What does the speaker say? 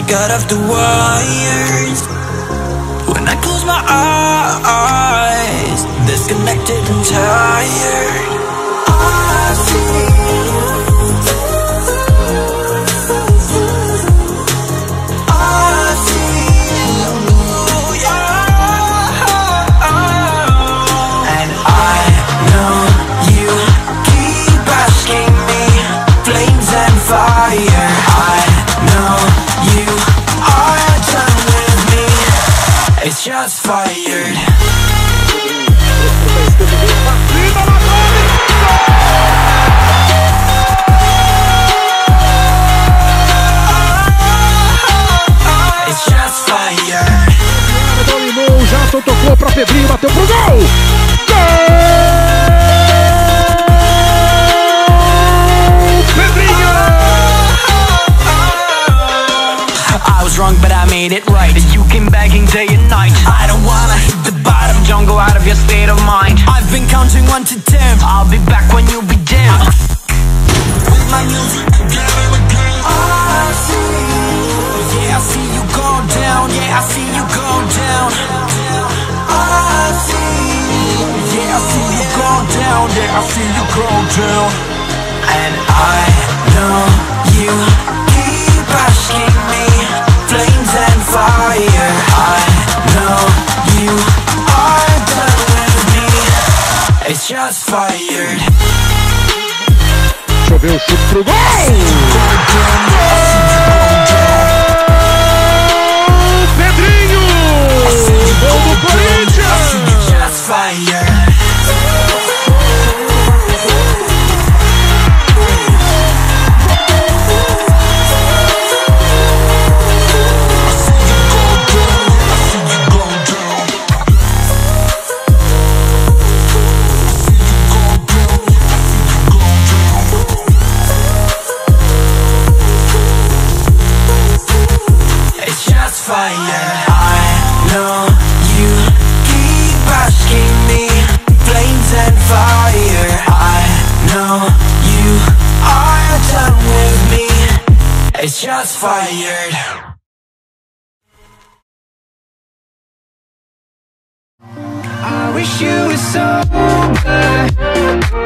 got off the wires. When I close my eyes, disconnected and tired. I see shots fired. It's just fire. Dominou, já tocou pra Pedrinho, bateu pro gol. Wrong, but I made it right. You came begging day and night. I don't wanna hit the bottom, don't go out of your state of mind. I've been counting 1 to 10. I'll be back when you be dim. With my music again and again. I see, yeah, I see you go down. Yeah, I see you go down. I see, yeah, I see you go down. Yeah, I see you go down. And I know you keep asking me. Flames and fire, I know you are done with me. It's just fired. Deixa eu ver o chute pro gol! Pedrinho! Gol do Corinthians! Just fire. Fire. I know you keep asking me. Flames and fire. I know you are done with me. It's just fired. I wish you were sober.